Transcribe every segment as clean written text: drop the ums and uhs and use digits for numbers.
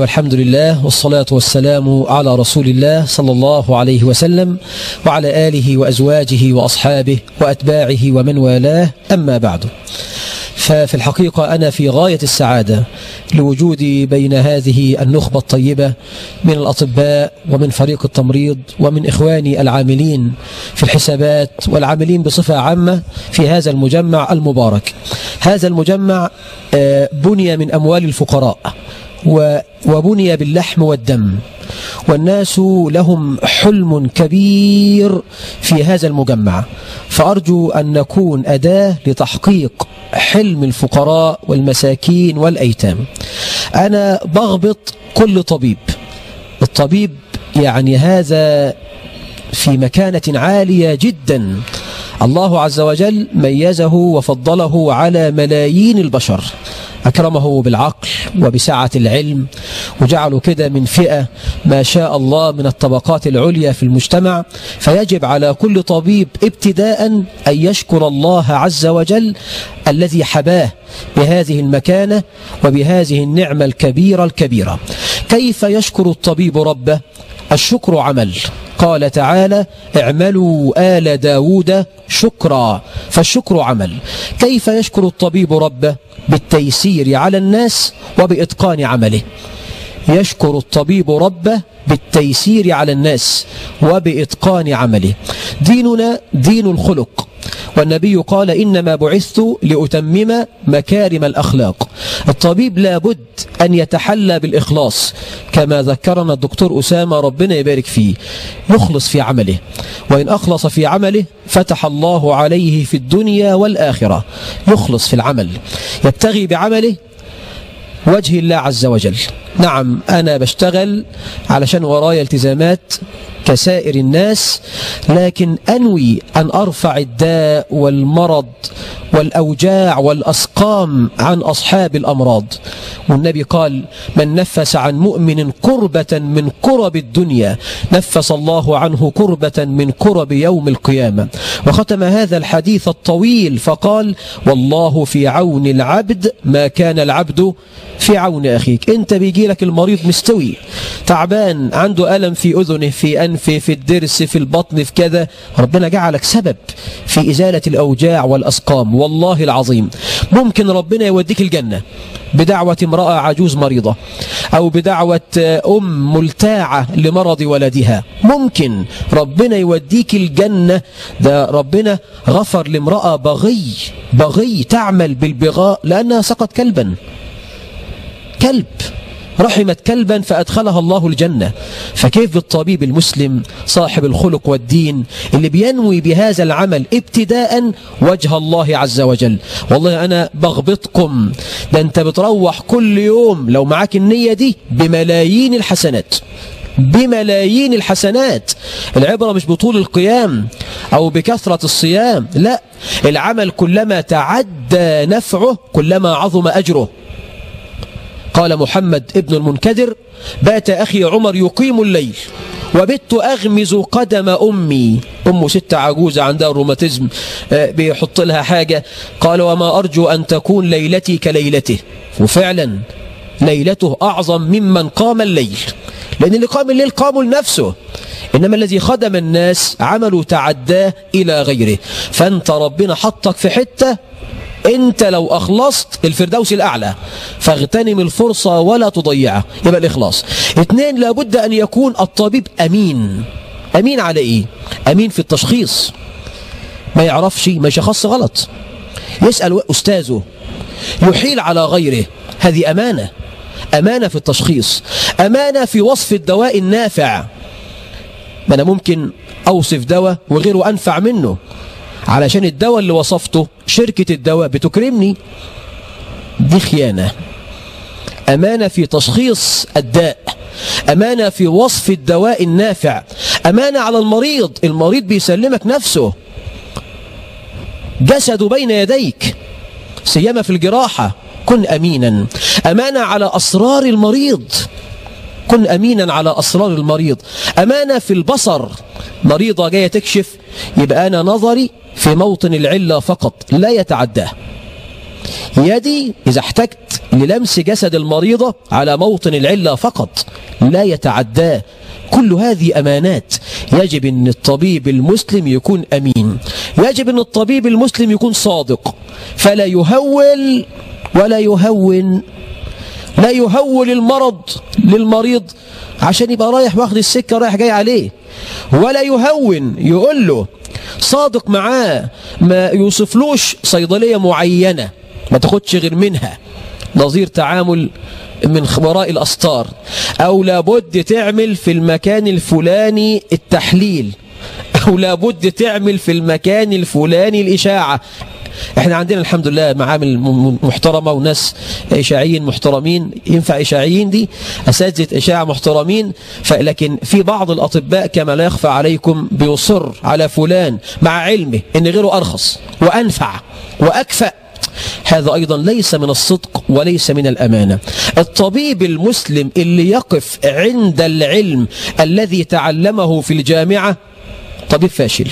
والحمد لله والصلاة والسلام على رسول الله صلى الله عليه وسلم وعلى آله وأزواجه وأصحابه وأتباعه ومن والاه، أما بعد. ففي الحقيقة أنا في غاية السعادة لوجودي بين هذه النخبة الطيبة من الأطباء ومن فريق التمريض ومن إخواني العاملين في الحسابات والعاملين بصفة عامة في هذا المجمع المبارك. هذا المجمع بني من أموال الفقراء وبني باللحم والدم، والناس لهم حلم كبير في هذا المجمع، فأرجو أن نكون أداة لتحقيق حلم الفقراء والمساكين والأيتام. أنا بغبط كل طبيب. الطبيب يعني هذا في مكانة عالية جدا، الله عز وجل ميزه وفضله على ملايين البشر، أكرمه بالعقل وبسعة العلم، وجعله كده من فئة ما شاء الله من الطبقات العليا في المجتمع. فيجب على كل طبيب ابتداء أن يشكر الله عز وجل الذي حباه بهذه المكانة وبهذه النعمة الكبيرة. كيف يشكر الطبيب ربه؟ الشكر عمل. قال تعالى: اعملوا آل داود شكرا، فالشكر عمل. كيف يشكر الطبيب ربه؟ بالتيسير على الناس وبإتقان عمله. يشكر الطبيب ربه بالتيسير على الناس وبإتقان عمله. ديننا دين الخلق، والنبي قال: إنما بعثت لأتمم مكارم الأخلاق. الطبيب لابد أن يتحلى بالإخلاص، كما ذكرنا الدكتور أسامة ربنا يبارك فيه، يخلص في عمله، وإن أخلص في عمله فتح الله عليه في الدنيا والآخرة. يخلص في العمل، يبتغي بعمله وجه الله عز وجل. نعم، أنا بشتغل علشان ورايا التزامات كسائر الناس، لكن أنوي أن أرفع الداء والمرض والأوجاع والأسقام عن أصحاب الأمراض. والنبي قال: من نفس عن مؤمن كربة من كرب الدنيا نفس الله عنه كربة من كرب يوم القيامة. وختم هذا الحديث الطويل فقال: والله في عون العبد ما كان العبد في عون أخيك. أنت بيجي لك المريض مستوي تعبان، عنده ألم في أذنه، في أنفه، في الضرس، في البطن، في كذا، ربنا جعلك سبب في إزالة الأوجاع والأسقام. والله العظيم ممكن ربنا يوديك الجنة بدعوة امرأة عجوز مريضة، أو بدعوة أم ملتاعة لمرض ولدها. ممكن ربنا يوديك الجنة. ده ربنا غفر لامرأة بغي تعمل بالبغاء لأنها سقط كلب، رحمت كلبا فأدخلها الله الجنة. فكيف بالطبيب المسلم صاحب الخلق والدين اللي بينوي بهذا العمل ابتداء وجه الله عز وجل؟ والله أنا بغبطكم، ده أنت بتروح كل يوم لو معاك النية دي بملايين الحسنات. العبرة مش بطول القيام أو بكثرة الصيام، لا، العمل كلما تعدى نفعه كلما عظم أجره. قال محمد ابن المنكدر: بات أخي عمر يقيم الليل وبت أغمز قدم أمي. أمه ست عجوزة عندها الروماتيزم، بيحط لها حاجة. قال: وما أرجو أن تكون ليلتي كليلته. وفعلا ليلته أعظم ممن قام الليل، لأن اللي قام الليل قاموا لنفسه، إنما الذي خدم الناس عمله تعداه إلى غيره. فأنت ربنا حطك في حتة أنت لو أخلصت الفردوس الأعلى، فاغتنم الفرصة ولا تضيعها. يبقى الإخلاص. 2، لابد أن يكون الطبيب أمين. أمين على إيه؟ أمين في التشخيص، ما يعرفش، ما يشخص غلط، يسأل أستاذه، يحيل على غيره. هذه أمانة في التشخيص، أمانة في وصف الدواء النافع. ما أنا ممكن أوصف دواء وغيره أنفع منه، علشان الدواء اللي وصفته شركة الدواء بتكرمني. دي خيانة. أمانة في تشخيص الداء، أمانة في وصف الدواء النافع، أمانة على المريض. المريض بيسلمك نفسه، جسده بين يديك، سيما في الجراحة. كن أمينا. أمانة على أسرار المريض، كن أمينا على أسرار المريض. أمانة في البصر، مريضة جاية تكشف، يبقى أنا نظري في موطن العلة فقط لا يتعداه. يدي إذا احتجت للمس جسد المريضة على موطن العلة فقط، لا يتعداه. كل هذه أمانات يجب أن الطبيب المسلم يكون أمين، يجب أن الطبيب المسلم يكون صادق، فلا يهول ولا يهون، لا يهول المرض للمريض عشان يبقى رايح واخد السكة رايح جاي عليه، ولا يهون يقول له صادق معاه، ما يوصفلوش صيدلية معينة ما تاخدش غير منها، نظير تعامل من وراء الأستار، أو لابد تعمل في المكان الفلاني التحليل، أو لابد تعمل في المكان الفلاني الإشاعة. احنا عندنا الحمد لله معامل محترمة وناس إشاعيين محترمين، ينفع إشاعيين دي أساتذة إشاعة محترمين، لكن في بعض الأطباء كما لا يخفى عليكم بيصر على فلان مع علمه إن غيره أرخص وأنفع وأكفأ. هذا أيضا ليس من الصدق وليس من الأمانة. الطبيب المسلم اللي يقف عند العلم الذي تعلمه في الجامعة طبيب فاشل.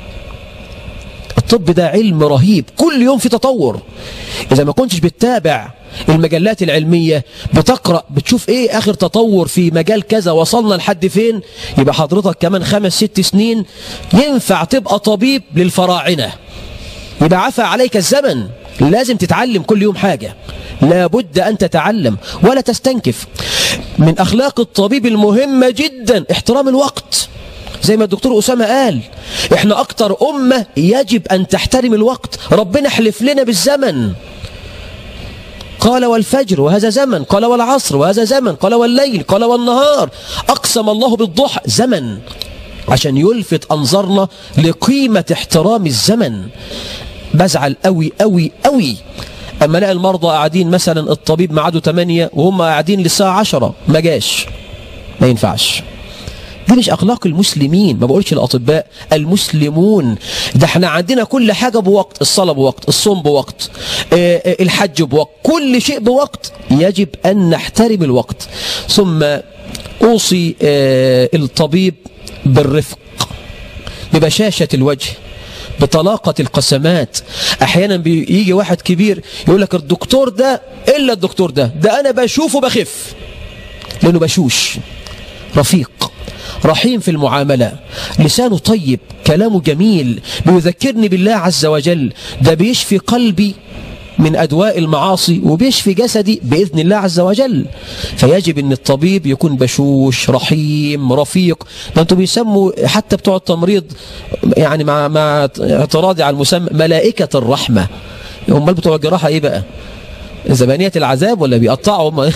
الطب ده علم رهيب، كل يوم في تطور. إذا ما كنتش بتتابع المجلات العلمية، بتقرأ بتشوف إيه آخر تطور في مجال كذا وصلنا لحد فين، يبقى حضرتك كمان 5-6 سنين ينفع تبقى طبيب للفراعنة، يبقى عفى عليك الزمن. لازم تتعلم كل يوم حاجة، لابد أن تتعلم ولا تستنكف. من أخلاق الطبيب المهمة جدا احترام الوقت، زي ما الدكتور أسامة قال احنا أكتر أمة يجب أن تحترم الوقت. ربنا حلف لنا بالزمن، قال والفجر وهذا زمن، قال والعصر وهذا زمن، قال والليل، قال والنهار، أقسم الله بالضحى، زمن، عشان يلفت أنظارنا لقيمة احترام الزمن. بزعل قوي قوي قوي أما لاقي المرضى قاعدين مثلا الطبيب ميعاده 8 وهم قاعدين للساعة 10 ما جاش، ما ينفعش. دي مش أخلاق المسلمين، ما بقولش الأطباء، المسلمون. ده احنا عندنا كل حاجة بوقت، الصلاة بوقت، الصوم بوقت، الحج بوقت، كل شيء بوقت، يجب أن نحترم الوقت. ثم أوصي الطبيب بالرفق، ببشاشة الوجه، بطلاقة القسمات. أحيانا بيجي واحد كبير يقول لك الدكتور ده إلا الدكتور ده أنا بشوفه بخف، لأنه بشوش، رفيق رحيم في المعاملة، لسانه طيب، كلامه جميل، بيذكرني بالله عز وجل، ده بيشفي قلبي من أدواء المعاصي وبيشفي جسدي بإذن الله عز وجل. فيجب أن الطبيب يكون بشوش رحيم رفيق. ده أنتوا بيسموا حتى بتوع التمريض يعني مع اعتراضي على المسمى ملائكة الرحمة. هم بتوع الجراحة إيه بقى؟ زبانية العذاب ولا بيقطعوا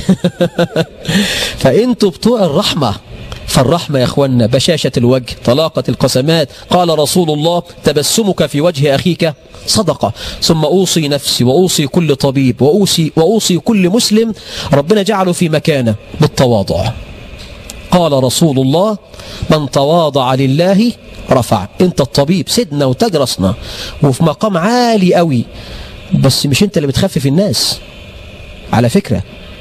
فأنتوا بتوع الرحمة. فالرحمة يا أخوانا بشاشة الوجه، طلاقة القسمات. قال رسول الله تبسمك في وجه أخيك صدقة. ثم أوصي نفسي وأوصي كل طبيب وأوصي كل مسلم ربنا جعله في مكانه بالتواضع. قال رسول الله من تواضع لله رفع. انت الطبيب سيدنا وتاج راسنا وفي مقام عالي قوي، بس مش انت اللي بتخفف الناس على فكرة،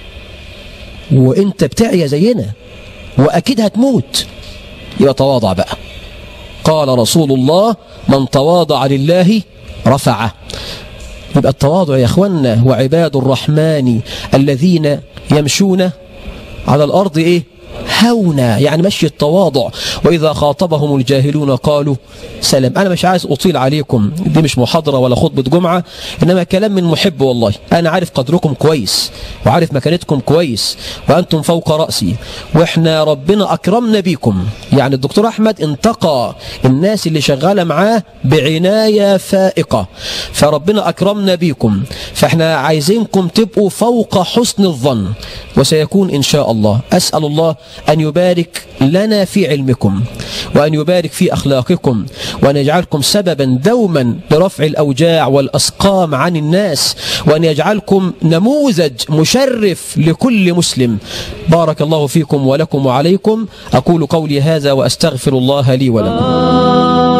وانت بتعيا زينا وأكيد هتموت، يبقى تواضع بقى. قال رسول الله من تواضع لله رفعه. يبقى التواضع يا أخوانا وعباد الرحمن الذين يمشون على الأرض إيه؟ هونا، يعني مشي التواضع. وإذا خاطبهم الجاهلون قالوا سلام. أنا مش عايز أطيل عليكم، دي مش محاضرة ولا خطبة جمعة، إنما كلام من محب والله. أنا عارف قدركم كويس وعارف مكانتكم كويس وأنتم فوق رأسي، وإحنا ربنا أكرمنا بيكم. يعني الدكتور أحمد انتقى الناس اللي شغالة معاه بعناية فائقة، فربنا أكرمنا بيكم، فإحنا عايزينكم تبقوا فوق حسن الظن، وسيكون إن شاء الله. أسأل الله أن يبارك لنا في علمكم، وأن يبارك في أخلاقكم، وأن يجعلكم سببا دوما لرفع الأوجاع والأسقام عن الناس، وأن يجعلكم نموذج مشرف لكل مسلم. بارك الله فيكم ولكم وعليكم. أقول قولي هذا وأستغفر الله لي ولكم.